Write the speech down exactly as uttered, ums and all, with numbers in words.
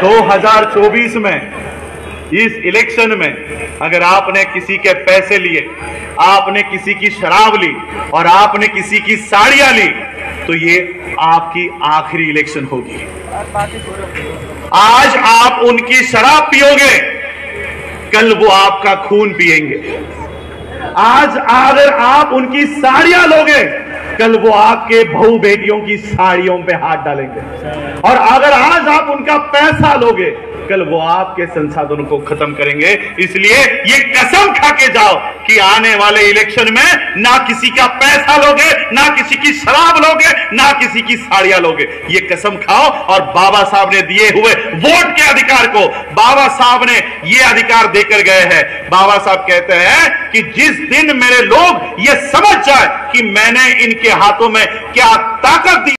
दो हज़ार चौबीस में इस इलेक्शन में अगर आपने किसी के पैसे लिए, आपने किसी की शराब ली और आपने किसी की साड़ियां ली, तो ये आपकी आखिरी इलेक्शन होगी। आज आप उनकी शराब पियोगे, कल वो आपका खून पिएंगे। आज अगर आप उनकी साड़ियां लोगे, कल वो आपके बहू बेटियों की साड़ियों पे हाथ डालेंगे। और अगर आज आप उनका पैसा लोगे, कल वो आपके संसाधनों को खत्म करेंगे। इसलिए ये कसम खा के जाओ कि आने वाले इलेक्शन में ना किसी का पैसा लोगे, ना किसी की शराब लोगे, ना किसी की साड़ियां लोगे। ये कसम खाओ और बाबा साहब ने दिए हुए वोट के अधिकार को बाबा साहब ने ये अधिकार देकर गए हैं। बाबा साहब कहते हैं कि जिस दिन मेरे लोग ये समझ जाए कि मैंने इनके हाथों में क्या ताकत दी